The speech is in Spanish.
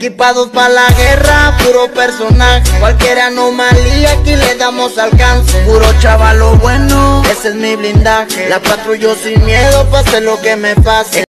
Equipados para la guerra, puro personaje. Cualquier anomalía aquí le damos alcance. Puro chavalo bueno, ese es mi blindaje. La patrullo sin miedo, pase lo que me pase.